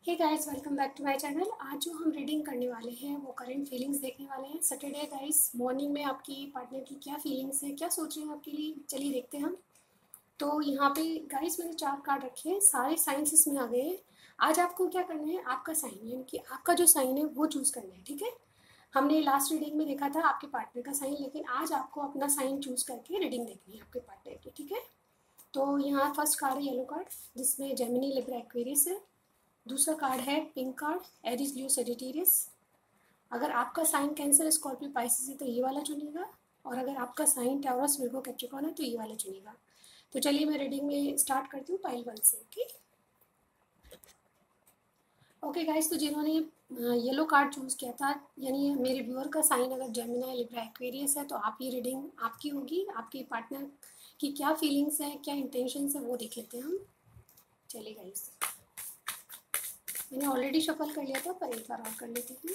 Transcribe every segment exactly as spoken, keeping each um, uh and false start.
Hey guys, welcome back to my channel. आज जो हम रीडिंग करने वाले हैं वो करंट फीलिंग्स देखने वाले हैं। सैटरडे गाइस, मॉर्निंग में आपकी पार्टनर की क्या फीलिंग्स है, क्या सोच रहे हैं आपके लिए, चलिए देखते हैं हम। तो यहाँ पे गाइस मैंने चार कार्ड रखे हैं, सारे साइंस इसमें आ गए हैं। आज आपको क्या करना है, आपका साइन यानी कि आपका जो साइन है वो चूज़ करना है, ठीक है। हमने लास्ट रीडिंग में देखा था आपके पार्टनर का साइन, लेकिन आज आपको अपना साइन चूज़ करके रीडिंग देखनी है आपके पार्टनर की, ठीक है। तो यहाँ फर्स्ट कार्ड है येलो कार्ड, जिसमें जेमिनी, लिब्रा, एक्वेरियस है। दूसरा कार्ड है pink card, Aries, Leo, Sagittarius. अगर आपका साइन कैंसर, स्कॉर्पियो, पाइसिस है तो ये वाला चुनिएगा, और अगर आपका साइन टॉरस, विर्गो, कैप्रिकॉर्न है तो ये वाला चुनिएगा। तो चलिए मैं रीडिंग में स्टार्ट करती हूँ पाइल वन से। ओके ओके गाइस, तो जिन्होंने येलो कार्ड चूज़ किया था, यानी मेरे व्यूअर का साइन अगर जेमिनी, लिब्रा, एक्वेरियस है तो आप ये रीडिंग आपकी होगी। आपके पार्टनर की क्या फीलिंग्स है, क्या इंटेंशंस है वो देख लेते हैं हम। चलिए गाइस, मैंने ऑलरेडी शफल कर लिया था पर एक बार और कर लेते हैं।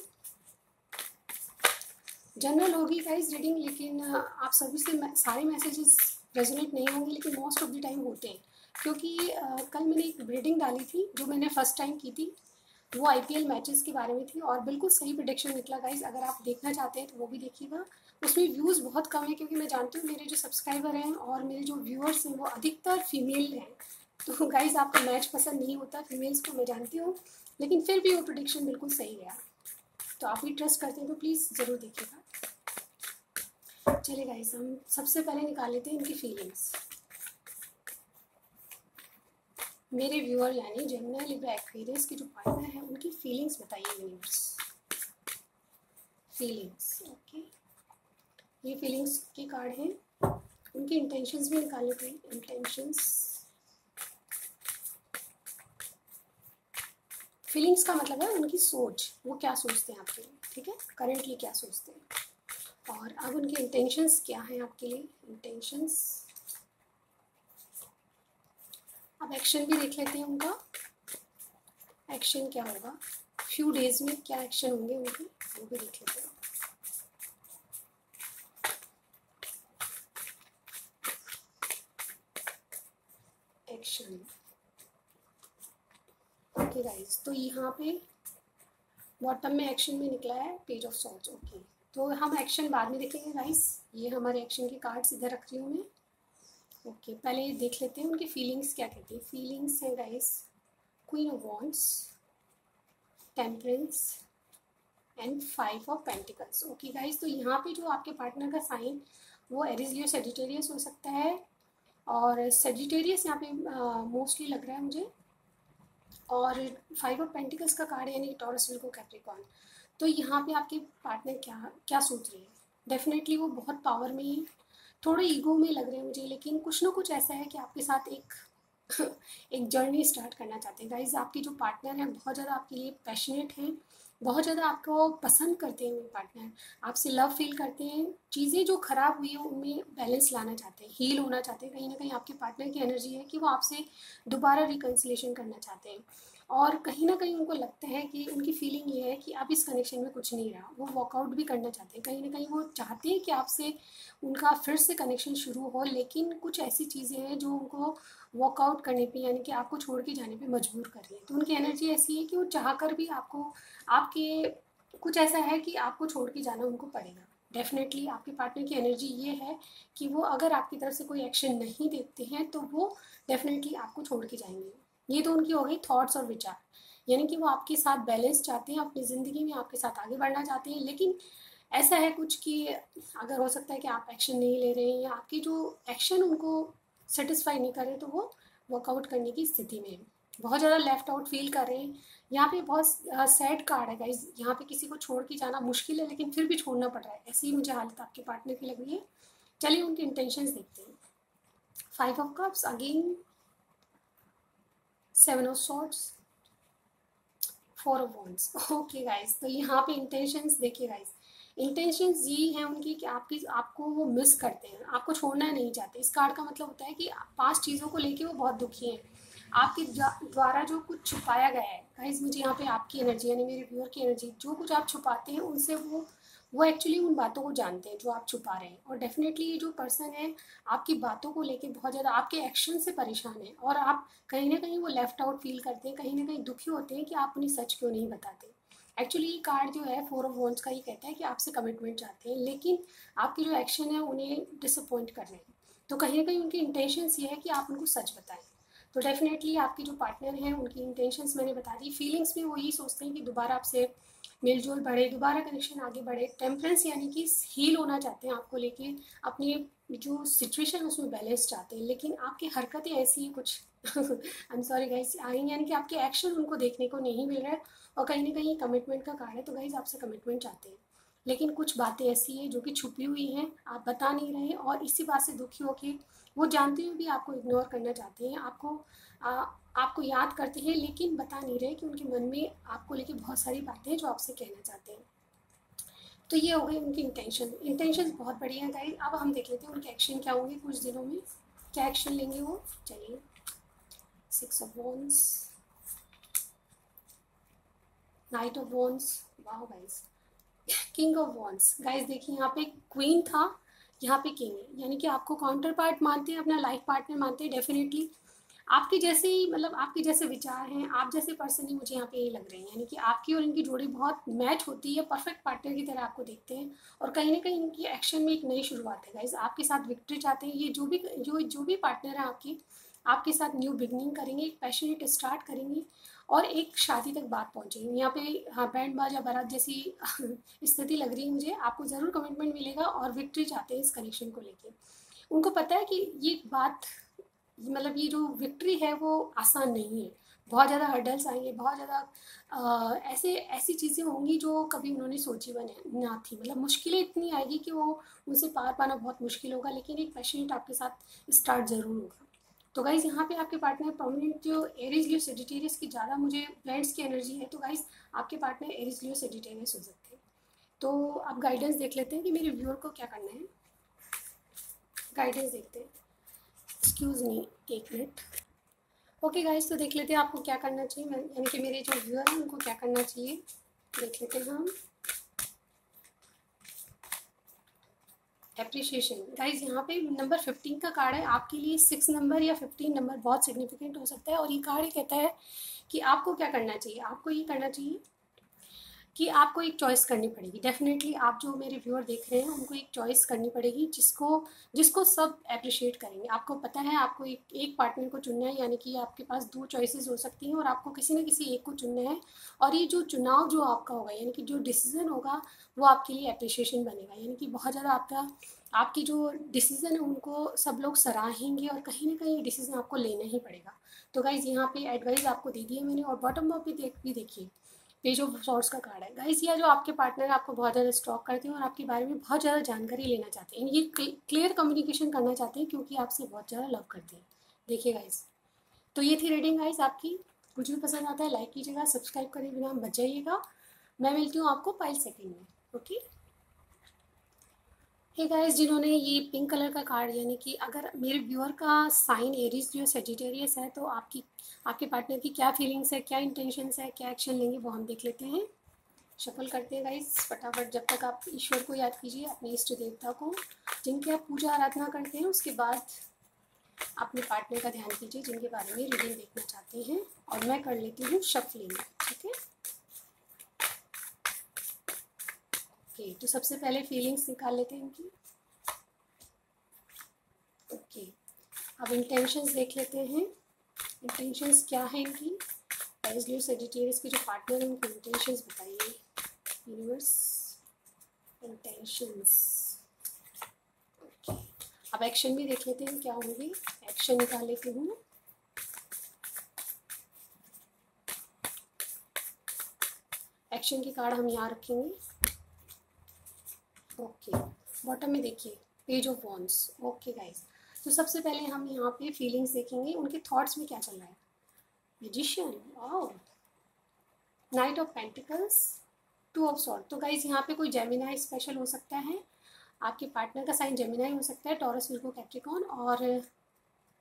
जनरल होगी गाइस रीडिंग, लेकिन आप सभी से सारे मैसेजेस रेजोनेट नहीं होंगे, लेकिन मोस्ट ऑफ द टाइम होते हैं। क्योंकि uh, कल मैंने एक रीडिंग डाली थी जो मैंने फर्स्ट टाइम की थी, वो आईपीएल मैचेस के बारे में थी और बिल्कुल सही प्रेडिक्शन निकला गाइस। अगर आप देखना चाहते हैं तो वो भी देखिएगा। उसमें व्यूज़ बहुत कम है, क्योंकि मैं जानती हूँ मेरे जो सब्सक्राइबर हैं और मेरे जो व्यूअर्स हैं वो अधिकतर फीमेल हैं। तो गाइस आपको मैच पसंद नहीं होता फीमेल्स को, मैं जानती हूँ, लेकिन फिर भी वो प्रेडिक्शन बिल्कुल सही गया। तो आप भी ट्रस्ट करते हैं तो प्लीज़ ज़रूर देखिएगा। चलिए गाइस, हम सबसे पहले निकाल लेते हैं इनकी फीलिंग्स। मेरे व्यूअर यानी जेमिनी, लिब्रा, एक्वेरियस के जो पार्टनर हैं उनकी फीलिंग्स बताइए यूनिवर्स। फीलिंग्स, ओके, ये फीलिंग्स के कार्ड हैं। उनके इंटेंशंस भी निकाल लेते हैं। इंटेंशंस, फीलिंग्स का मतलब है उनकी सोच, वो क्या सोचते हैं आपके लिए, ठीक है, करेंटली क्या सोचते हैं। और अब उनके इंटेंशंस क्या हैं आपके लिए। इंटेंशंस, अब एक्शन भी देख लेते हैं उनका। एक्शन क्या होगा, फ्यू डेज में क्या एक्शन होंगे उनके, वो भी देख लेते हैं। एक्शन, ओके गाइस, तो यहाँ पे बॉटम में एक्शन में निकला है पेज ऑफ सॉर्ड्स। ओके, तो हम एक्शन बाद में देखेंगे गाइस। ये हमारे एक्शन के कार्ड्स इधर रख रही हूँ मैं। ओके, पहले देख लेते हैं उनकी फीलिंग्स क्या कहती है। फीलिंग्स है guys, queen of wands, temperance and five of pentacles. Okay guys, तो यहाँ पे जो आपके पार्टनर का साइन वो एरिस, लियो, सेजिटेरियस हो सकता है, और सेजिटेरियस यहाँ पे मोस्टली लग रहा है मुझे। और फाइव ऑफ पेंटिकल्स का कार्ड यानी टॉरस, विर्गो, कैप्रिकॉर्न। तो यहाँ पे आपके पार्टनर क्या क्या सोच रहे हैं। डेफिनेटली वो बहुत पावर में है, थोड़े ईगो में लग रहे हैं मुझे, लेकिन कुछ ना कुछ ऐसा है कि आपके साथ एक एक जर्नी स्टार्ट करना चाहते हैं गाइज। आपके जो पार्टनर हैं बहुत ज़्यादा आपके लिए पैशनेट हैं, बहुत ज़्यादा आपको पसंद करते हैं। वो पार्टनर आपसे लव फील करते हैं, चीज़ें जो ख़राब हुई हो उनमें बैलेंस लाना चाहते हैं, हील होना चाहते हैं। कहीं ना कहीं आपके पार्टनर की एनर्जी है कि वो आपसे दोबारा रिकन्सिलेशन करना चाहते हैं, और कहीं ना कहीं उनको लगता है कि उनकी फीलिंग ये है कि अब इस कनेक्शन में कुछ नहीं रहा। वो वॉकआउट भी करना चाहते हैं, कहीं ना कहीं वो चाहते हैं कि आपसे उनका फिर से कनेक्शन शुरू हो, लेकिन कुछ ऐसी चीज़ें हैं जो उनको वॉकआउट करने पे यानी कि आपको छोड़ के जाने पे मजबूर कर रही है। तो उनकी एनर्जी ऐसी है कि वो चाह कर भी आपको, आपके कुछ ऐसा है कि आपको छोड़ के जाना उनको पड़ेगा। डेफिनेटली आपके पार्टनर की एनर्जी ये है कि वो अगर आपकी तरफ से कोई एक्शन नहीं देखते हैं तो वो डेफिनेटली आपको छोड़ के जाएंगे। ये तो उनकी हो गई थॉट्स और विचार, यानी कि वो आपके साथ बैलेंस चाहते हैं, अपनी ज़िंदगी में आपके साथ आगे बढ़ना चाहते हैं, लेकिन ऐसा है कुछ कि अगर हो सकता है कि आप एक्शन नहीं ले रहे हैं या आपकी जो एक्शन उनको सेटिस्फाई नहीं कर रहे, तो वो वर्कआउट करने की स्थिति में बहुत ज़्यादा लेफ्ट आउट फील कर रहे हैं। यहाँ पे बहुत सैड कार्ड है गाइज, यहाँ पे किसी को छोड़ के जाना मुश्किल है, लेकिन फिर भी छोड़ना पड़ रहा है, ऐसी ही मुझे हालत आपके पार्टनर की लग रही है। चलिए उनके इंटेंशंस देखते हैं। Five of cups, again seven of swords, four of wands. Okay guys, तो यहाँ पे इंटेंशंस देखिए गाइज, इंटेंशंस ये हैं उनकी कि आपकी आपको वो मिस करते हैं, आपको छोड़ना नहीं चाहते। इस कार्ड का मतलब होता है कि पांच चीज़ों को लेके वो बहुत दुखी हैं, आपके द्वारा जो कुछ छुपाया गया है। गाइज मुझे यहाँ पे आपकी एनर्जी यानी मेरे व्यूअर की एनर्जी, जो कुछ आप छुपाते हैं उनसे वो वो एक्चुअली उन बातों को जानते हैं जो आप छुपा रहे हैं, और डेफिनेटली ये जो पर्सन है आपकी बातों को लेके बहुत ज़्यादा आपके एक्शन से परेशान है, और आप कहीं ना कहीं वो लेफ्ट आउट फील करते हैं, कहीं ना कहीं दुखी होते हैं कि आप उन्हें सच क्यों नहीं बताते। एक्चुअली ये कार्ड जो है फोर ऑफ वॉन्ड्स का, ये कहता है कि आपसे कमिटमेंट चाहते हैं, लेकिन आपके जो एक्शन है उन्हें डिसअपॉइंट कर रहे हैं। तो कहीं ना कहीं उनकी इंटेंशंस ये है कि आप उनको सच बताएं। तो डेफिनेटली आपके जो पार्टनर हैं उनकी इंटेंशंस मैंने बता दी, फीलिंग्स में वो यही सोचते हैं कि दोबारा आपसे मेलजोल बढ़े, दोबारा कनेक्शन आगे बढ़े। टेम्परेंस यानी कि हील होना चाहते हैं आपको लेके, अपनी जो सिचुएशन है उसमें बैलेंस चाहते हैं, लेकिन आपकी हरकतें ऐसी हैं कुछ I am sorry guys, I यानी कि आपके एक्शन उनको देखने को नहीं मिल रहा है, और कहीं ना कहीं कमिटमेंट का कार्ड है, तो गाइस आपसे कमिटमेंट चाहते हैं, लेकिन कुछ बातें ऐसी हैं जो कि छुपी हुई हैं, आप बता नहीं रहे, और इसी बात से दुखी होकर वो जानते हुए भी आपको इग्नोर करना चाहते हैं, आपको आ, आपको याद करते हैं, लेकिन बता नहीं रहे कि उनके मन में आपको लेके बहुत सारी बातें हैं जो आपसे कहना चाहते हैं। तो ये हो गई उनकी इंटेंशन। इंटेंशन बहुत बढ़िया है गाइस। अब हम देख लेते हैं उनके एक्शन क्या होंगे कुछ दिनों में, क्या एक्शन लेंगे वो। चलिए, six of wands, knight of wands, wow guys, king of wands. Guys देखिए यहाँ पे क्वीन था, यहाँ पे किंग है, यानी कि आपको काउंटर पार्ट मानते हैं, अपना लाइफ पार्टनर मानते हैं डेफिनेटली। आपके जैसे ही, मतलब आपके जैसे विचार हैं, आप जैसे पर्सन ही मुझे यहाँ पे ये लग रहे हैं, यानी कि आपकी और इनकी जोड़ी बहुत मैच होती है, परफेक्ट पार्टनर की तरह आपको देखते हैं, और कहीं ना कहीं इनकी एक्शन में एक नई शुरुआत है गाइस, आपके साथ विक्ट्री चाहते हैं। ये जो भी जो जो भी पार्टनर है आपकी, आपके साथ न्यू बिगनिंग करेंगे, एक पैशनेट स्टार्ट करेंगे, और एक शादी तक बात पहुंचेगी। यहाँ पे हाँ बैंड बाजा बारात जैसी स्थिति लग रही है मुझे, आपको ज़रूर कमिटमेंट मिलेगा, और विक्ट्री चाहते हैं इस कनेक्शन को लेके। उनको पता है कि ये बात, मतलब ये जो विक्ट्री है वो आसान नहीं है, बहुत ज़्यादा हर्डल्स आएंगे, बहुत ज़्यादा ऐसे ऐसी चीज़ें होंगी जो कभी उन्होंने सोची बने ना थी, मतलब मुश्किलें इतनी आएगी कि वो उनसे पार पाना बहुत मुश्किल होगा, लेकिन एक पैशनेट आपके साथ स्टार्ट ज़रूर होगा। तो गाइज़ यहाँ पे आपके पार्टनर परमानेंट जो एरीज लियो सेजिटेरियस की ज़्यादा मुझे प्लैनेट्स की एनर्जी है, तो गाइज़ आपके पार्टनर एरीज लियो सेजिटेरियस हो सकते हैं। तो आप गाइडेंस देख लेते हैं कि मेरे व्यूअर को क्या करना है, गाइडेंस देखते हैं। एक्सक्यूज़ मी, एक मिनट। ओके गाइस, तो देख लेते हैं आपको क्या करना चाहिए, यानी कि मेरे जो व्यूअर हैं उनको क्या करना चाहिए, देख लेते हैं हम। एप्रिशिएशन गाइज, यहाँ पे नंबर फिफ्टीन का कार्ड है, आपके लिए सिक्स नंबर या फिफ्टीन नंबर बहुत सिग्निफिकेंट हो सकता है, और ये कार्ड ये कहता है कि आपको क्या करना चाहिए। आपको ये करना चाहिए कि आपको एक चॉइस करनी पड़ेगी। डेफिनेटली आप जो मेरे व्यूअर देख रहे हैं उनको एक चॉइस करनी पड़ेगी जिसको जिसको सब अप्रिशिएट करेंगे। आपको पता है आपको एक एक पार्टनर को चुनना है, यानी कि आपके पास दो चॉइसेस हो सकती हैं और आपको किसी न किसी एक को चुनना है, और ये जो चुनाव जो आपका होगा, यानी कि जो डिसीजन होगा वो आपके लिए अप्रिशिएशन बनेगा, यानी कि बहुत ज़्यादा आपका आपकी जो डिसीज़न है उनको सब लोग सराहेंगे, और कहीं ना कहीं डिसीज़न आपको लेना ही पड़ेगा। तो गाइज़ यहाँ पे एडवाइस आपको दे दी है मैंने, और बॉटम अप भी देख भी देखिए, पेज ऑफ सॉर्ट्स का कार्ड है गाइस। ये जो आपके पार्टनर आपको बहुत ज़्यादा स्टॉक करते हैं और आपके बारे में बहुत ज़्यादा जानकारी लेना चाहते हैं, ये क्लियर कम्युनिकेशन करना चाहते हैं क्योंकि आपसे बहुत ज़्यादा लव करते हैं। देखिए गाइस, तो ये थी रीडिंग गाइस आपकी। कुछ भी पसंद आता है लाइक कीजिएगा, सब्सक्राइब करे बिना मत जाइएगा। मैं मिलती हूँ आपको फाइव सेकेंड में। ओके हे गाइस, जिन्होंने ये पिंक कलर का कार्ड, यानी कि अगर मेरे व्यूअर का साइन एरीज जो सेजिटेरियस है, तो आपकी आपके पार्टनर की क्या फीलिंग्स है, क्या इंटेंशंस है, क्या एक्शन लेंगे, वो हम देख लेते हैं। शफल करते हैं गाइस फटाफट। जब तक आप ईश्वर को याद कीजिए, अपने इष्ट देवता को जिनकी आप पूजा आराधना करते हैं, उसके बाद अपने पार्टनर का ध्यान कीजिए जिनके बारे में रीडिंग देखना चाहते हैं, और मैं कर लेती हूँ शफलिंग। ठीक है, ओके, तो सबसे पहले फीलिंग्स निकाल लेते हैं इनकी। ओके, अब इंटेंशंस देख लेते हैं, इंटेंशंस क्या है इनकी। इसलिए सेजिटेरियस के जो पार्टनर हैं उनकी इंटेंशंस बताइए यूनिवर्स। इंटेंशंस, ओके, अब एक्शन भी देख लेते हैं क्या होंगे। एक्शन निकाल लेती हूँ। एक्शन की कार्ड हम यहाँ रखेंगे। ओके, बॉटम में देखिए page of wands. Okay guys, तो सबसे पहले हम यहाँ पे फीलिंग्स देखेंगे, उनके थॉट्स में क्या चल रहा है। Magician, wow, knight of pentacles, two of sword. तो गाइस यहाँ पे कोई जेमिनाई स्पेशल हो सकता है, आपके पार्टनर का साइन जेमिनाई हो सकता है, टॉरस, विर्गो, कैप्रिकॉर्न, और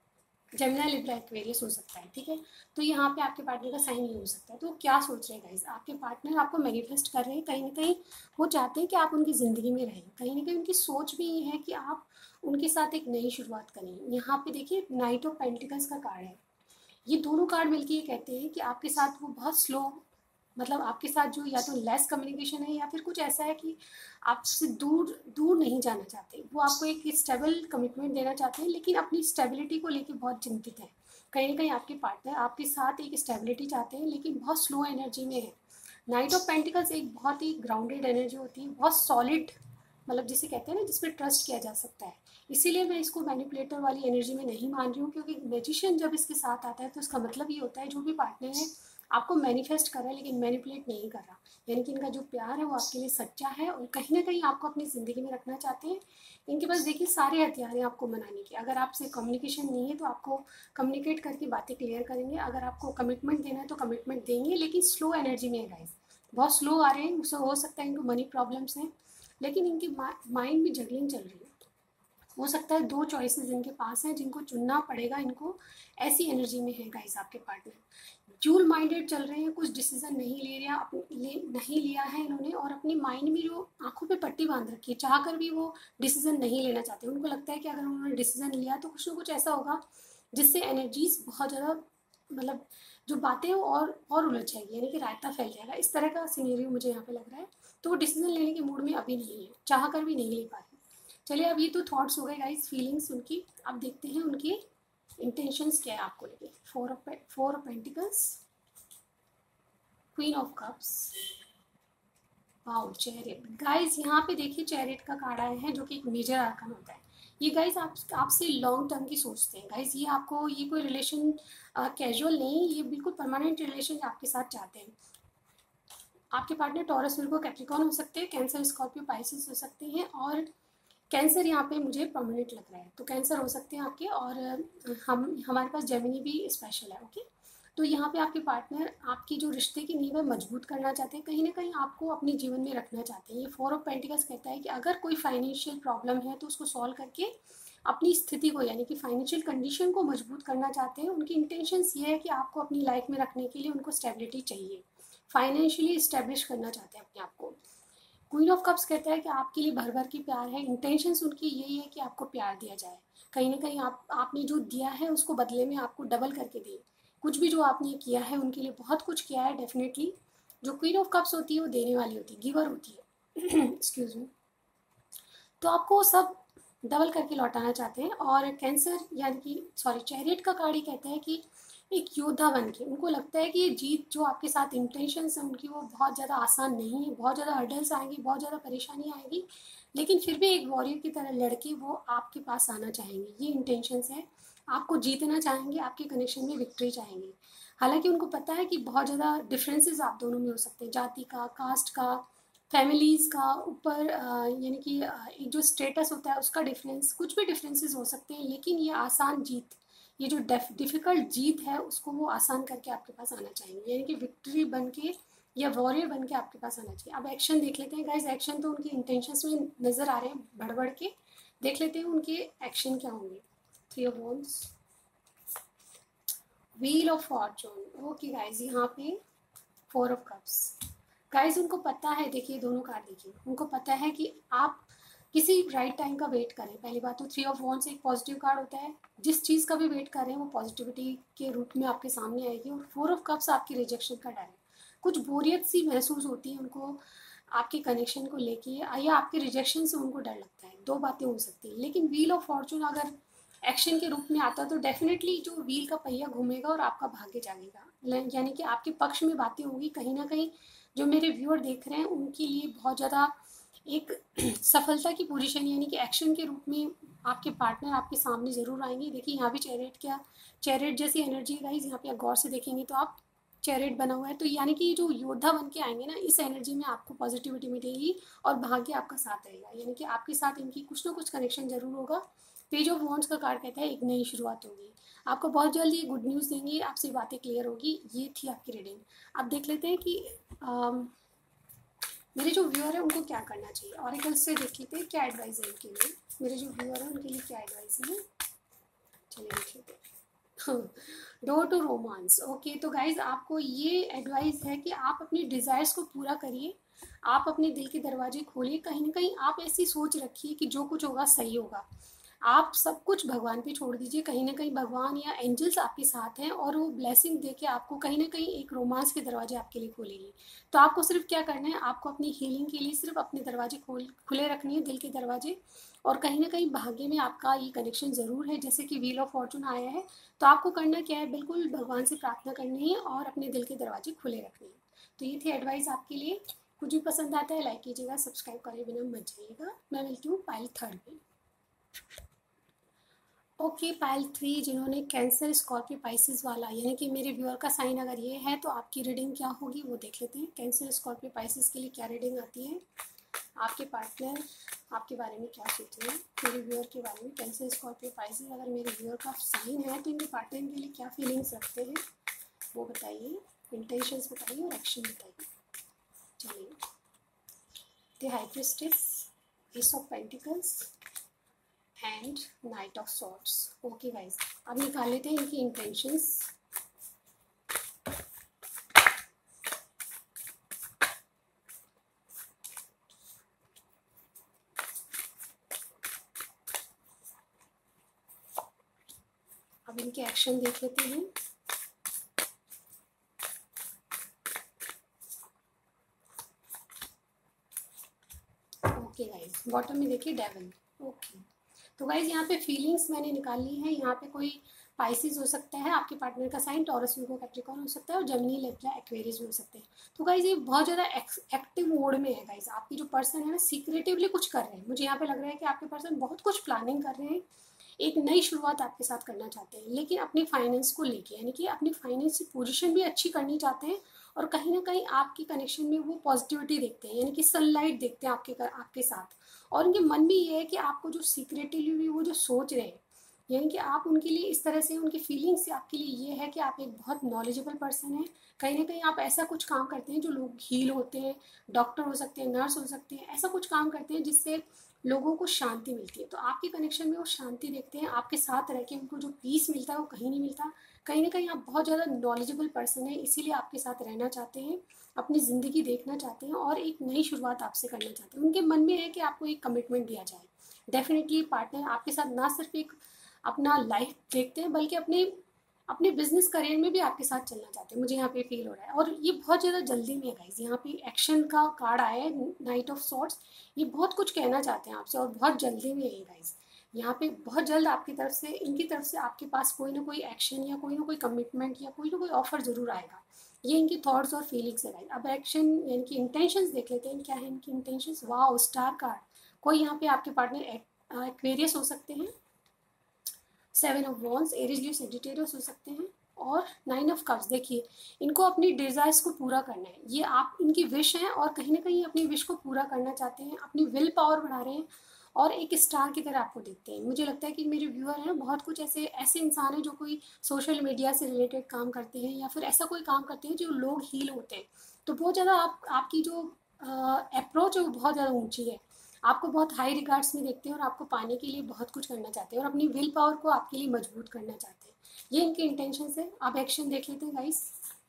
जेमिनी, लिब्रा, एक्वेरियस हो सकता है, ठीक है। तो यहाँ पे आपके पार्टनर का साइन ये हो सकता है। तो क्या सोच रहे हैं गाइस, आपके पार्टनर आपको मैनिफेस्ट कर रहे हैं, कहीं ना कहीं वो चाहते हैं कि आप उनकी ज़िंदगी में रहें, कहीं ना कहीं उनकी सोच भी ये है कि आप उनके साथ एक नई शुरुआत करें। यहाँ पे देखिए नाइट ऑफ पेंटिकल्स का कार्ड है, ये दोनों कार्ड मिलके ये कहते हैं कि आपके साथ वो बहुत स्लो, मतलब आपके साथ जो या तो लेस कम्युनिकेशन है या फिर कुछ ऐसा है कि आपसे दूर दूर नहीं जाना चाहते, वो आपको एक स्टेबल कमिटमेंट देना चाहते हैं, लेकिन अपनी स्टेबिलिटी को लेकर बहुत चिंतित है। कहीं ना कहीं आपके पार्टनर आपके साथ एक स्टेबिलिटी चाहते हैं, लेकिन बहुत स्लो एनर्जी में है। नाइट ऑफ पेंटिकल्स एक बहुत ही ग्राउंडेड एनर्जी होती है, बहुत सॉलिड, मतलब जिसे कहते हैं ना जिसपे ट्रस्ट किया जा सकता है। इसीलिए मैं इसको मैनिपुलेटर वाली एनर्जी में नहीं मान रही हूँ, क्योंकि मैजिशियन जब इसके साथ आता है तो इसका मतलब ये होता है जो भी पार्टनर है आपको मैनिफेस्ट कर रहा है लेकिन मैनिपुलेट नहीं कर रहा, यानी कि इनका जो प्यार है वो आपके लिए सच्चा है और कहीं ना कहीं आपको अपनी ज़िंदगी में रखना चाहते हैं। इनके पास देखिए सारे हथियार हैं आपको मनाने के। अगर आपसे कम्युनिकेशन नहीं है तो आपको कम्युनिकेट करके बातें क्लियर करेंगे, अगर आपको कमिटमेंट देना है तो कमिटमेंट देंगे, लेकिन स्लो एनर्जी में है गाइस, बहुत स्लो आ रहे हैं। उससे हो सकता है इनको मनी प्रॉब्लम्स हैं, लेकिन इनके माइंड में जगलिंग चल रही है। हो सकता है दो चॉइसेस इनके पास हैं जिनको चुनना पड़ेगा इनको, ऐसी एनर्जी में है गाइस आपके पार्टनर। जूल माइंडेड चल रहे हैं, कुछ डिसीजन नहीं ले रहा ले नहीं लिया है इन्होंने, और अपनी माइंड में जो आंखों पे पट्टी बांध रखी है, चाह कर भी वो डिसीजन नहीं लेना चाहते। उनको लगता है कि अगर उन्होंने डिसीजन लिया तो कुछ ना कुछ ऐसा होगा जिससे एनर्जीज बहुत ज़्यादा, मतलब जो बातें और और उलझ जाएगी, यानी कि रायता फैल जाएगा। इस तरह का सिनेरियो मुझे यहाँ पे लग रहा है। तो वो डिसीजन लेने के मूड में अभी नहीं है, चाह कर भी नहीं ले पा रहे। चलिए अब ये तो थॉट्स हो गए गाइस, फीलिंग्स उनकी। अब देखते हैं उनके इंटेंशंस क्या है आपको लेके। Four of four of pentacles, queen of cups, wow chariot. Guys यहाँ पे देखिए चैरियट का कार्ड आया है जो कि एक मेजर आर्कन होता है। ये गाइस आप आपसे लॉन्ग टर्म की सोचते हैं गाइस, ये आपको ये कोई रिलेशन कैजुअल नहीं, ये बिल्कुल परमानेंट रिलेशन आपके साथ चाहते हैं। आपके पार्टनर टॉरस, विर्गो, कैप्रिकॉर्न हो सकते हैं, कैंसर, स्कॉर्पियो, पाइसेस हो सकते हैं, और कैंसर यहाँ पे मुझे प्रोमिनेंट लग रहा है, तो कैंसर हो सकते हैं आपके। और हम हमारे पास जेमिनी भी स्पेशल है, ओके। तो यहाँ पे आपके पार्टनर आपकी जो रिश्ते की नींव है मजबूत करना चाहते हैं, कहीं ना कहीं आपको अपने जीवन में रखना चाहते हैं। ये फोर ऑफ पेंटिकल्स कहता है कि अगर कोई फाइनेंशियल प्रॉब्लम है तो उसको सॉल्व करके अपनी स्थिति को, यानी कि फाइनेंशियल कंडीशन को मजबूत करना चाहते हैं। उनकी इंटेंशंस ये है कि आपको अपनी लाइफ में रखने के लिए उनको स्टेबिलिटी चाहिए, फाइनेंशियली इस्टेब्लिश करना चाहते हैं अपने आप को। क्वीन ऑफ कप्स कहता है कि आपके लिए भर भर के प्यार है, इंटेंशंस उनकी यही है कि आपको प्यार दिया जाए, कहीं ना कहीं आप आपने जो दिया है उसको बदले में आपको डबल करके दें। कुछ भी जो आपने किया है उनके लिए बहुत कुछ किया है डेफिनेटली। जो क्वीन ऑफ कप्स होती है वो देने वाली होती है, गिवर होती है एक्सक्यूज मी। तो आपको सब डबल करके लौटाना चाहते हैं। और कैंसर यानी कि सॉरी चैरियट का कार्ड ही कहता है कि एक योद्धा बन के उनको लगता है कि ये जीत जो आपके साथ इंटेंशंस है उनकी वो बहुत ज़्यादा आसान नहीं है, बहुत ज़्यादा हर्डल्स आएंगी, बहुत ज़्यादा परेशानी आएगी, लेकिन फिर भी एक वॉरियर की तरह लड़के वो आपके पास आना चाहेंगे। ये इंटेंशंस है, आपको जीतना चाहेंगे, आपके कनेक्शन में विक्ट्री चाहेंगे। हालांकि उनको पता है कि बहुत ज़्यादा डिफरेंसेस आप दोनों में हो सकते हैं, जाति का, कास्ट का, फैमिलीज़ का, ऊपर यानी कि एक जो स्टेटस होता है उसका डिफरेंस, कुछ भी डिफरेंसेस हो सकते हैं, लेकिन ये आसान जीत, ये जो डिफ़िकल्ट जीत है उसको वो आसान करके आपके पास आना चाहेंगे, यानी कि विक्ट्री बन के या वॉरियर बन के आपके पास आना चाहिए। अब एक्शन देख लेते हैं गाइस, एक्शन तो उनके इंटेंशंस में नज़र आ रहे हैं बढ़ बढ़ के, देख लेते हैं उनके एक्शन क्या होंगे। Three of wands, wheel of fortune, okay guys यहाँ पे फोर ऑफ कप्स। गाइस उनको पता है, देखिए दोनों कार्ड देखिए, उनको पता है कि आप किसी राइट टाइम का वेट करें। पहली बात तो थ्री ऑफ वॉन्ड्स एक पॉजिटिव कार्ड होता है, जिस चीज़ का भी वेट कर रहे हैं वो पॉजिटिविटी के रूप में आपके सामने आएगी। और फोर ऑफ कप्स आपकी रिजेक्शन का डर है, कुछ बोरियत सी महसूस होती है उनको आपके कनेक्शन को लेके, या आपके रिजेक्शन से उनको डर लगता है, दो बातें हो सकती हैं। लेकिन व्हील ऑफ फॉर्चून अगर एक्शन के रूप में आता तो डेफिनेटली जो व्हील का पहिया घूमेगा और आपका भाग्य जागेगा, यानी कि आपके पक्ष में बातें होगी। कहीं ना कहीं जो मेरे व्यूअर देख रहे हैं उनके लिए बहुत ज़्यादा एक सफलता की पोजीशन, यानी कि एक्शन के रूप में आपके पार्टनर आपके सामने ज़रूर आएंगे। देखिए यहाँ भी चैरियट, क्या चैरियट जैसी एनर्जी गाइस, यहाँ पे आप गौर से देखेंगे तो आप चैरियट बना हुआ है, तो यानी कि जो योद्धा बन के आएंगे ना, इस एनर्जी में आपको पॉजिटिविटी मिलेगी और भाग्य आपका साथ रहेगा, यानी कि आपके साथ इनकी कुछ ना कुछ कनेक्शन जरूर होगा। पेज ऑफ वॉन्ड्स का कार्ड कहता है एक नई शुरुआत होगी, आपको बहुत जल्दी गुड न्यूज़ देंगे, आपसे बातें क्लियर होगी। ये थी आपकी रीडिंग। अब देख लेते हैं कि आम, मेरे जो व्यूअर है उनको क्या करना चाहिए। ऑरेकल से देख लेते हैं क्या एडवाइस है इनके लिए, मेरे जो व्यूअर है उनके लिए क्या एडवाइस है। चलिए देख लेते हैं। Door to romance. ओके, तो गाइज आपको ये एडवाइस है कि आप अपनी डिज़ायर्स को पूरा करिए, आप अपने दिल के दरवाजे खोलिए। कहीं ना कहीं आप ऐसी सोच रखिए कि जो कुछ होगा सही होगा। आप सब कुछ भगवान पे छोड़ दीजिए, कहीं ना कहीं भगवान या एंजल्स आपके साथ हैं और वो ब्लेसिंग दे के आपको कहीं ना कहीं एक रोमांस के दरवाजे आपके लिए खोलेंगे। तो आपको सिर्फ क्या करना है, आपको अपनी हीलिंग के लिए सिर्फ अपने दरवाजे खोल खुले रखने हैं, दिल के दरवाजे। और कहीं ना कहीं भाग्य में आपका ये कनेक्शन ज़रूर है, जैसे कि व्हील ऑफ फॉर्चून आया है। तो आपको करना क्या है, बिल्कुल भगवान से प्रार्थना करनी है और अपने दिल के दरवाजे खुले रखने हैं। तो ये थी एडवाइस आपके लिए। कुछ भी पसंद आता है लाइक कीजिएगा, सब्सक्राइब करे बिना मत जाइएगा। मैं मिलती हूँ पाइल थर्ड में। ओके, पाइल थ्री जिन्होंने कैंसर, स्कॉर्पियो, पाइसेस वाला, यानी कि मेरे व्यूअर का साइन अगर ये है तो आपकी रीडिंग क्या होगी वो देख लेते हैं। कैंसर, स्कॉर्पियो, पाइसेस के लिए क्या रीडिंग आती है, आपके पार्टनर आपके बारे में क्या सोचते हैं, मेरे व्यूअर के बारे में। कैंसर, स्कॉर्पियो, पाइसेस अगर मेरे व्यूअर का साइन है तो इनके पार्टनर के लिए क्या फीलिंग्स रखते हैं वो बताइए, इंटेंशंस बताइए और एक्शन बताइए। चलिए, the high priestess, ace of pentacles and knight of swords. Okay guys, अब निकाल लेते हैं इनकी इंटेंशंस। अब इनके एक्शन देख लेते हैं। ओके गाइज, बॉटम में देखिए डेविल। ओके, तो गाइज यहाँ पे फीलिंग्स मैंने निकाल ली है। यहाँ पे कोई पाइसिस हो सकता है आपके पार्टनर का साइन, टॉरस, वीगो, कैप्रिकॉर्न हो सकता है और जेमिनी, लिब्रा, एक्वेरियस भी हो सकते हैं। तो गाइज ये बहुत ज़्यादा एक्टिव मोड में है। गाइज आपकी जो पर्सन है ना सीक्रेटिवली कुछ कर रहे हैं। मुझे यहाँ पे लग रहा है कि आपके पर्सन बहुत कुछ प्लानिंग कर रहे हैं, एक नई शुरुआत आपके साथ करना चाहते हैं, लेकिन अपनी फाइनेंस को लेके, यानी कि अपनी फाइनेंस की पोजीशन भी अच्छी करनी चाहते हैं। और कहीं ना कहीं आपकी कनेक्शन में वो पॉजिटिविटी देखते हैं, यानी कि सनलाइट देखते हैं आपके आपके साथ। और उनके मन में ये है कि आपको जो सीक्रेटिवली वो जो सोच रहे हैं, यानी कि आप उनके लिए इस तरह से, उनकी फीलिंग्स से आपके लिए ये है कि आप एक बहुत नॉलेजेबल पर्सन हैं। कहीं ना कहीं आप ऐसा कुछ काम करते हैं जो लोग हील होते हैं, डॉक्टर हो सकते हैं, नर्स हो सकते हैं, ऐसा कुछ काम करते हैं जिससे लोगों को शांति मिलती है। तो आपके कनेक्शन में वो शांति देखते हैं, आपके साथ रह के उनको जो पीस मिलता है वो कहीं नहीं मिलता। कहीं ना कहीं आप बहुत ज़्यादा नॉलेजेबल पर्सन है, इसीलिए आपके साथ रहना चाहते हैं, अपनी ज़िंदगी देखना चाहते हैं और एक नई शुरुआत आपसे करना चाहते हैं। उनके मन में है कि आपको एक कमिटमेंट दिया जाए। डेफिनेटली पार्टनर आपके साथ ना सिर्फ एक अपना लाइफ देखते हैं बल्कि अपने अपने बिजनेस करियर में भी आपके साथ चलना चाहते हैं, मुझे यहाँ पे फील हो रहा है। और ये बहुत ज़्यादा जल्दी में है गाइज, यहाँ पे एक्शन का कार्ड आया है, नाइट ऑफ सॉर्ड्स। ये बहुत कुछ कहना चाहते हैं आपसे और बहुत जल्दी में है गाइज। यहाँ पे बहुत जल्द आपकी तरफ से, इनकी तरफ से आपके पास कोई ना कोई एक्शन या कोई ना कोई कमिटमेंट या कोई ना कोई ऑफर ज़रूर आएगा। ये इनकी थॉट्स और फीलिंग्स है गाइज। अब एक्शन यानी कि इंटेंशंस देख लेते हैं, क्या है इनकी इंटेंशंस। Wow, star card. कोई यहाँ पे आपके पार्टनर एक्वेरियस हो सकते हैं, seven of wands, Aries, Leo, Sagittarius हो सकते हैं और नाइन ऑफ कप्स। देखिए, इनको अपनी डिजायर्स को पूरा करना है, ये आप इनकी विश है और कहीं ना कहीं अपनी विश को पूरा करना चाहते हैं, अपनी विल पावर बढ़ा रहे हैं और एक स्टार की तरह आपको देखते हैं। मुझे लगता है कि मेरे व्यूअर हैं ना बहुत कुछ ऐसे ऐसे इंसान हैं जो कोई सोशल मीडिया से रिलेटेड काम करते हैं या फिर ऐसा कोई काम करते हैं जो लोग हील होते हैं। तो बहुत ज़्यादा आप आपकी जो अप्रोच है वो बहुत ज़्यादा ऊंची है, आपको बहुत हाई रिगार्ड्स में देखते हैं और आपको पाने के लिए बहुत कुछ करना चाहते हैं और अपनी विल पावर को आपके लिए मजबूत करना चाहते हैं। ये इनके इंटेंशन है। आप एक्शन देख लेते हैं guys.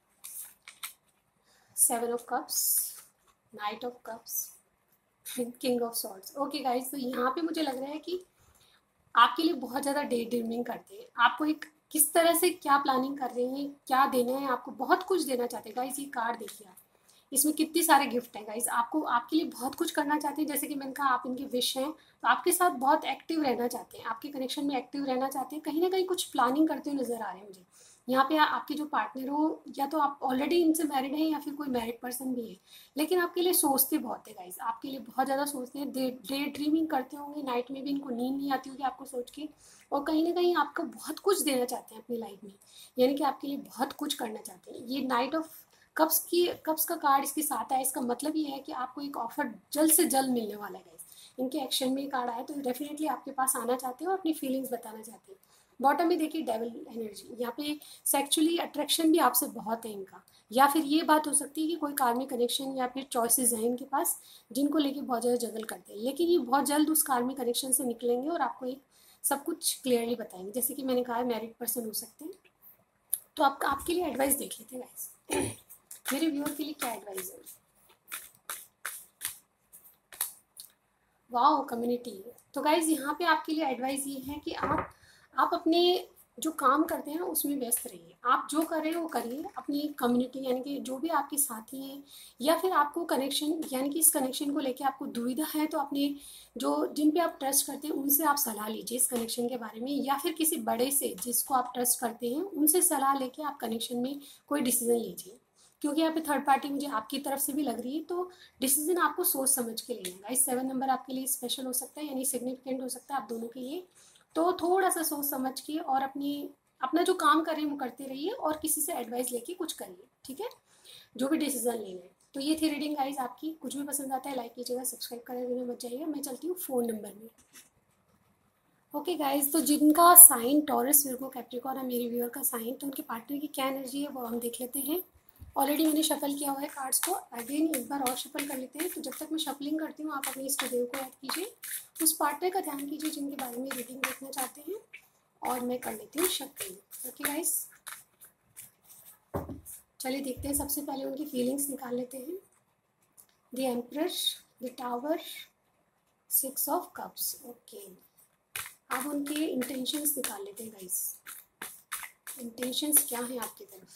Seven of cups, knight of cups, king of swords. Okay guys, तो यहाँ पे मुझे लग रहा है कि आपके लिए बहुत ज़्यादा डे ड्रीमिंग करते हैं, आपको एक किस तरह से क्या प्लानिंग कर रहे हैं, क्या देना है, आपको बहुत कुछ देना चाहते हैं गाइस। ये कार्ड देखिए आप, इसमें कितने सारे गिफ्ट हैं गाइस। आपको आपके लिए बहुत कुछ करना चाहते हैं, जैसे कि मैंने कहा आप इनके विश हैं, तो आपके साथ बहुत एक्टिव रहना चाहते हैं, आपके कनेक्शन में एक्टिव रहना चाहते हैं, कहीं ना कहीं कुछ प्लानिंग करते हुए नजर आ रहे हैं मुझे। यहाँ पे आपके जो पार्टनर हो या तो आप ऑलरेडी इनसे मैरिड हैं या फिर कोई मैरिड पर्सन भी है, लेकिन आपके लिए सोचते बहुत है गाइस, आपके लिए बहुत ज़्यादा सोचते हैं, डे डे ड्रीमिंग करते होंगे, नाइट में भी इनको नींद नहीं आती होगी आपको सोच के। और कहीं ना कहीं आपको बहुत कुछ देना चाहते हैं अपनी लाइफ में, यानी कि आपके लिए बहुत कुछ करना चाहते हैं। ये नाइट ऑफ कप्स की कप्स का कार्ड इसके साथ आया, इसका मतलब ये है कि आपको एक ऑफर जल्द से जल्द मिलने वाला है गाइस। इनके एक्शन में कार्ड आया तो डेफिनेटली आपके पास आना चाहते हैं और अपनी फीलिंग्स बताना चाहते हैं। बॉटम में देखिए डेविल एनर्जी, यहाँ पे सेक्सुअली अट्रैक्शन भी आपसे बहुत है इनका, या फिर ये बात हो सकती है कि कोई कार्मिक कनेक्शन या फिर चॉइसेस हैं इनके पास जिनको लेके बहुत ज़्यादा जगल करते हैं, लेकिन ये बहुत जल्द उस कार्मिक कनेक्शन से निकलेंगे और आपको एक सब कुछ क्लियरली बताएंगे। जैसे कि मैंने कहा मैरिड पर्सन हो सकते हैं, तो आप आपके लिए एडवाइस देख लेते हैं गाइस। मेरे व्यूअर के लिए क्या एडवाइस है। Wow community. तो गाइज यहाँ पे आपके लिए एडवाइस ये है कि आप आप अपने जो काम करते हैं उसमें व्यस्त रहिए। आप जो कर रहे हैं वो करिए। अपनी कम्युनिटी यानी कि जो भी आपके साथी हैं या फिर आपको कनेक्शन यानी कि इस कनेक्शन को लेके आपको दुविधा है तो अपने जो जिन पे आप ट्रस्ट करते हैं उनसे आप सलाह लीजिए इस कनेक्शन के बारे में, या फिर किसी बड़े से जिसको आप ट्रस्ट करते हैं उनसे सलाह लेके आप कनेक्शन में कोई डिसीजन लीजिए। क्योंकि यहाँ पे थर्ड पार्टी मुझे आपकी तरफ से भी लग रही है, तो डिसीजन आपको सोच समझ के लेना है गाइस। सेवन नंबर आपके लिए स्पेशल हो सकता है यानी सिग्निफिकेंट हो सकता है आप दोनों के लिए। तो थोड़ा सा सोच समझ के और अपनी अपना जो काम कर रहे हैं वो करते रहिए और किसी से एडवाइस लेके कुछ करिए, ठीक है, जो भी डिसीजन लेना है। तो ये थी रीडिंग गाइस आपकी। कुछ भी पसंद आता है लाइक कीजिएगा, सब्सक्राइब करे बिना मत जाइएगा। मैं चलती हूँ फोन नंबर में। ओके गाइज, तो जिनका साइन टॉरस विर्गो कैप्रिकॉर्न है मेरे व्यूअर का साइन, तो उनके पार्टनर की क्या एनर्जी है वो हम देख लेते हैं। ऑलरेडी मैंने शफल किया हुआ है कार्ड्स को, अगेन एक बार और शफल कर लेते हैं। तो जब तक मैं शफलिंग करती हूँ आप अपने इष्ट देव को याद कीजिए, उस पार्टनर का ध्यान कीजिए जिनके बारे में रीडिंग देखना चाहते हैं, और मैं कर लेती हूँ शफलिंग। ओके गाइस, चलिए देखते हैं। सबसे पहले उनकी फीलिंग्स निकाल लेते हैं। The emperor, the tower, six of cups. Okay, अब उनके इंटेंशंस निकाल लेते हैं गाइस। इंटेंशंस क्या है आपकी तरफ।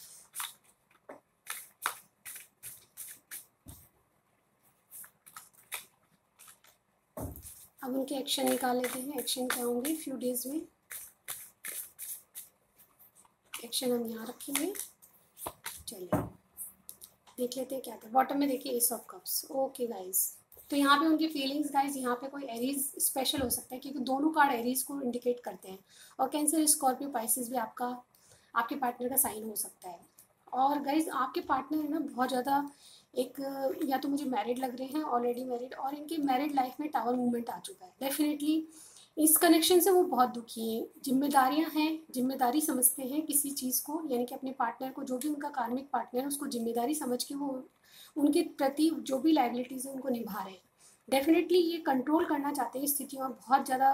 अब उनके एक्शन निकाल लेते हैं। एक्शन क्या होंगे फ्यू डेज में। एक्शन हम यहाँ रखेंगे। चलिए देख लेते हैं क्या था। बॉटम में देखिए ace of cups. Okay guys, तो यहाँ पे उनकी फीलिंग्स गाइस, यहाँ पे कोई एरीज स्पेशल हो सकता है क्योंकि दोनों कार्ड एरीज को इंडिकेट करते हैं, और कैंसर, स्कॉर्पियो, पाइसिस भी आपका आपके पार्टनर का साइन हो सकता है। और गाइज आपके पार्टनर है ना बहुत ज़्यादा एक, या तो मुझे मैरिड लग रहे हैं, ऑलरेडी मैरिड, और इनकी मैरिड लाइफ में टावर मूवमेंट आ चुका है। डेफिनेटली इस कनेक्शन से वो बहुत दुखी हैं। जिम्मेदारियां हैं, जिम्मेदारी समझते हैं किसी चीज़ को, यानी कि अपने पार्टनर को, जो भी उनका कार्मिक पार्टनर है उसको जिम्मेदारी समझ के वो उनके प्रति जो भी लाइबिलिटीज़ है उनको निभा रहे हैं। डेफिनेटली ये कंट्रोल करना चाहते हैं स्थितियों में। बहुत ज़्यादा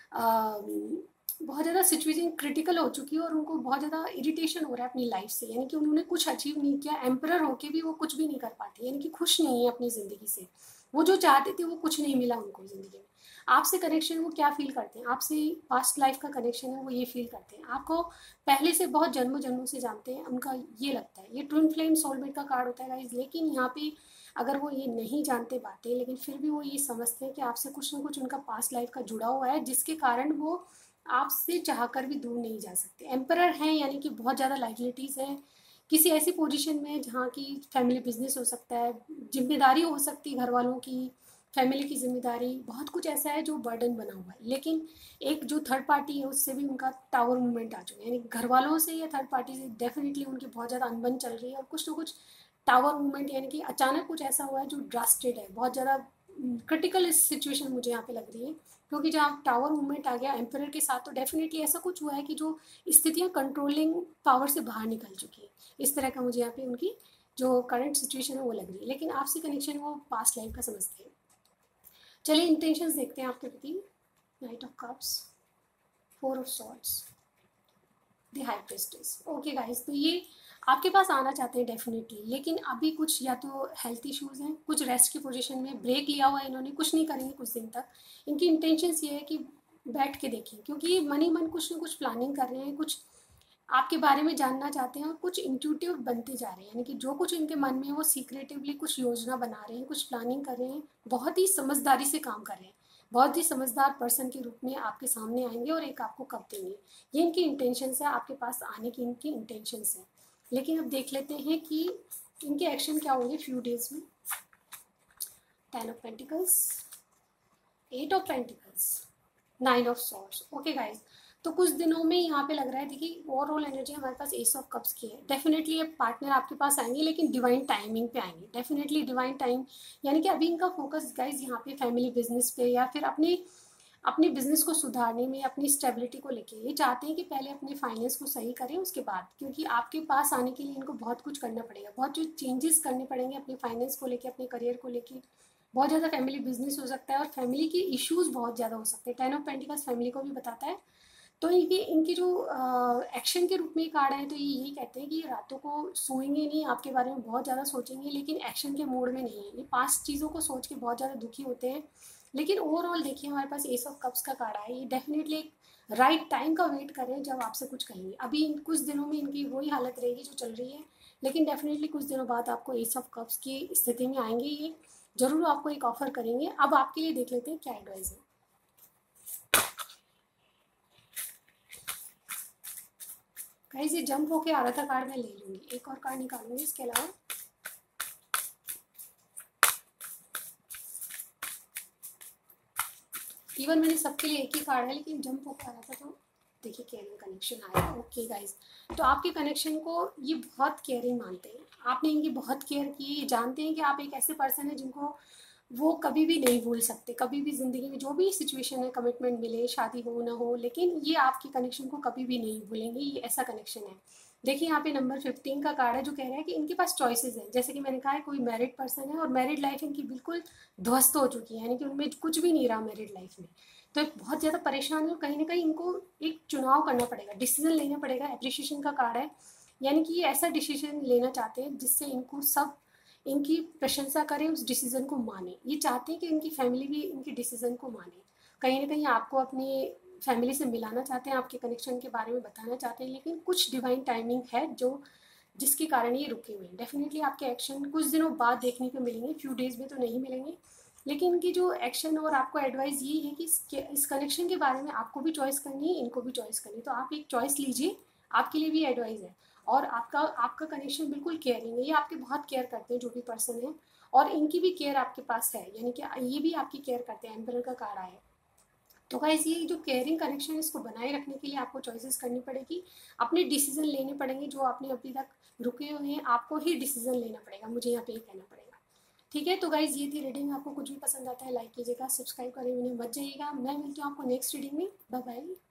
बहुत ज़्यादा सिचुएशन क्रिटिकल हो चुकी है और उनको बहुत ज़्यादा इरिटेशन हो रहा है अपनी लाइफ से, यानी कि उन्होंने कुछ अचीव नहीं किया। एम्परर होके भी वो कुछ भी नहीं कर पाते, यानी कि खुश नहीं है अपनी ज़िंदगी से। वो जो चाहते थे वो कुछ नहीं मिला उनको ज़िंदगी में। आपसे कनेक्शन वो क्या फील करते हैं, आपसे पास्ट लाइफ का कनेक्शन है वो ये फील करते हैं। आपको पहले से बहुत जन्मों जन्मों से जानते हैं, उनका ये लगता है। ये ट्विन फ्लेम सोलमेट का कार्ड होता है गाइस। लेकिन यहाँ पे अगर वो ये नहीं जानते बातें, लेकिन फिर भी वो ये समझते हैं कि आपसे कुछ ना कुछ उनका पास्ट लाइफ का जुड़ा हुआ है, जिसके कारण वो आपसे चाहकर भी दूर नहीं जा सकते। एम्परर हैं यानी कि बहुत ज़्यादा लाइबिलिटीज़ हैं, किसी ऐसी पोजीशन में जहाँ की फैमिली बिजनेस हो सकता है, जिम्मेदारी हो सकती है घर वालों की, फैमिली की जिम्मेदारी, बहुत कुछ ऐसा है जो बर्डन बना हुआ है। लेकिन एक जो थर्ड पार्टी है उससे भी उनका टावर मूवमेंट आ चुका है, यानी घर वालों से या थर्ड पार्टी से डेफिनेटली उनकी बहुत ज़्यादा अनबन चल रही है, और कुछ ना कुछ टावर मूवमेंट यानी कि अचानक कुछ ऐसा हुआ है जो ड्रास्टेड है, बहुत ज़्यादा क्रिटिकल सिचुएशन मुझे यहाँ पे लग रही है। क्योंकि जहाँ टावर मूवमेंट आ गया एम्परर के साथ, तो डेफिनेटली ऐसा कुछ हुआ है कि जो स्थितियाँ कंट्रोलिंग पावर से बाहर निकल चुकी है। इस तरह का मुझे यहाँ पे उनकी जो करंट सिचुएशन है वो लग रही है। लेकिन आपसे कनेक्शन वो पास्ट लाइफ का समझते हैं। चलिए इंटेंशंस देखते हैं आपके प्रति। Knight of cups, four of swords, the high priestess. Okay guys, तो ये आपके पास आना चाहते हैं डेफिनेटली, लेकिन अभी कुछ या तो हेल्थ इश्यूज हैं, कुछ रेस्ट की पोजीशन में ब्रेक लिया हुआ है इन्होंने, कुछ नहीं करेंगे कुछ दिन तक। इनकी इंटेंशंस ये है कि बैठ के देखें, क्योंकि ये मन ही मन कुछ ना कुछ प्लानिंग कर रहे हैं, कुछ आपके बारे में जानना चाहते हैं, और कुछ इंट्यूटिव बनते जा रहे हैं, यानी कि जो कुछ इनके मन में है वो सीक्रेटिवली कुछ योजना बना रहे हैं, कुछ प्लानिंग कर रहे हैं, बहुत ही समझदारी से काम कर रहे हैं। बहुत ही समझदार पर्सन के रूप में आपके सामने आएंगे और एक आपको कप देंगे। ये इनकी इंटेंशंस है, आपके पास आने की इनकी इंटेंशंस है। लेकिन अब देख लेते हैं कि इनके एक्शन क्या होंगे फ्यू डेज में। Ten of pentacles, eight of pentacles, nine of swords. Okay guys, तो कुछ दिनों में यहाँ पे लग रहा है, देखिए ओवरऑल एनर्जी हमारे पास एस ऑफ कप्स की है। डेफिनेटली ये पार्टनर आपके पास आएंगे, लेकिन डिवाइन टाइमिंग पे आएंगे। डेफिनेटली डिवाइन टाइम, यानी कि अभी इनका फोकस गाइज यहाँ पे फैमिली बिजनेस पे, या फिर अपने अपने बिजनेस को सुधारने में, अपनी स्टेबिलिटी को लेके ये चाहते हैं कि पहले अपने फाइनेंस को सही करें उसके बाद, क्योंकि आपके पास आने के लिए इनको बहुत कुछ करना पड़ेगा, बहुत जो चेंजेस करने पड़ेंगे अपने फाइनेंस को लेके, अपने करियर को लेके। बहुत ज़्यादा फैमिली बिजनेस हो सकता है और फैमिली के इश्यूज बहुत ज़्यादा हो सकते हैं। टेन ऑफ पेंटिकल्स फैमिली को भी बताता है, तो इनकी इनकी जो एक्शन के रूप में कार्ड है, तो ये यही कहते हैं कि ये रातों को सोएंगे नहीं, आपके बारे में बहुत ज़्यादा सोचेंगे, लेकिन एक्शन के मूड में नहीं है। ये पांच चीज़ों को सोच के बहुत ज़्यादा दुखी होते हैं। लेकिन ओवरऑल देखिए हमारे पास एस ऑफ कप्स का कार्ड आया, ये डेफिनेटली एक राइट टाइम का वेट कर रहे हैं जब आपसे कुछ कहेंगे। अभी इन कुछ दिनों में इनकी वही हालत रहेगी जो चल रही है, लेकिन डेफिनेटली कुछ दिनों बाद आपको एस ऑफ कप्स की स्थिति में आएंगे, ये जरूर आपको एक ऑफर करेंगे। अब आपके लिए देख लेते हैं क्या एडवाइस है। गाइस ये जंप होके आ रहा था कार्ड, मैं ले लूंगी, एक और कार्ड निकालूंगी इसके अलावा। इवन मैंने सबके लिए एक ही कार्ड है, लेकिन जंप होके आ रहा था तो देखिए केयरिंग कनेक्शन आया। ओके गाइस, तो आपके कनेक्शन को ये बहुत केयरिंग मानते हैं, आपने इनकी बहुत केयर की, ये जानते हैं कि आप एक ऐसे पर्सन है जिनको वो कभी भी नहीं भूल सकते, कभी भी ज़िंदगी में जो भी सिचुएशन है, कमिटमेंट मिले, शादी हो ना हो, लेकिन ये आपके कनेक्शन को कभी भी नहीं भूलेंगे, ये ऐसा कनेक्शन है। देखिए यहाँ पे नंबर फिफ्टीन का कार्ड है जो कह रहा है कि इनके पास चॉइसेस हैं। जैसे कि मैंने कहा है, कोई मैरिड पर्सन है और मैरिड लाइफ इनकी बिल्कुल ध्वस्त हो चुकी है, यानी कि उनमें कुछ भी नहीं रहा मैरिड लाइफ में। तो एक बहुत ज़्यादा परेशान है और कहीं ना कहीं इनको एक चुनाव करना पड़ेगा, डिसीजन लेना पड़ेगा। एप्रिशिएशन का कार्ड है, यानी कि ये ऐसा डिसीजन लेना चाहते हैं जिससे इनको सब इनकी प्रशंसा करें, उस डिसीजन को माने। ये चाहते हैं कि इनकी फैमिली भी इनकी डिसीजन को माने। कहीं ना कहीं आपको अपनी फैमिली से मिलाना चाहते हैं, आपके कनेक्शन के बारे में बताना चाहते हैं, लेकिन कुछ डिवाइन टाइमिंग है जो जिसके कारण ये रुके हुए हैं। डेफिनेटली आपके एक्शन कुछ दिनों बाद देखने को मिलेंगे, फ्यू डेज में तो नहीं मिलेंगे, लेकिन इनकी जो एक्शन और आपको एडवाइस ये है कि इस कनेक्शन के बारे में आपको भी चॉइस करनी है, इनको भी चॉइस करनी है। तो आप एक चॉइस लीजिए, आपके लिए भी एडवाइस है। और आपका आपका कनेक्शन बिल्कुल केयरिंग है, ये आपके बहुत केयर करते हैं जो भी पर्सन है, और इनकी भी केयर आपके पास है, यानी कि ये भी आपकी केयर करते हैं। एम्परर का कार्ड आया। तो गाइस ये जो केयरिंग कनेक्शन है इसको बनाए रखने के लिए आपको चॉइसेस करनी पड़ेगी, अपने डिसीजन लेने पड़ेंगे। जो आपने अभी तक रुके हुए हैं आपको ही डिसीजन लेना पड़ेगा, मुझे यहाँ पे ये कहना पड़ेगा। ठीक है, तो गाइज ये थी रीडिंग। आपको कुछ भी पसंद आता है लाइक कीजिएगा, सब्सक्राइब करें उन्हें मत जाइएगा। मैं मिलती हूँ आपको नेक्स्ट रीडिंग में। Bye bye.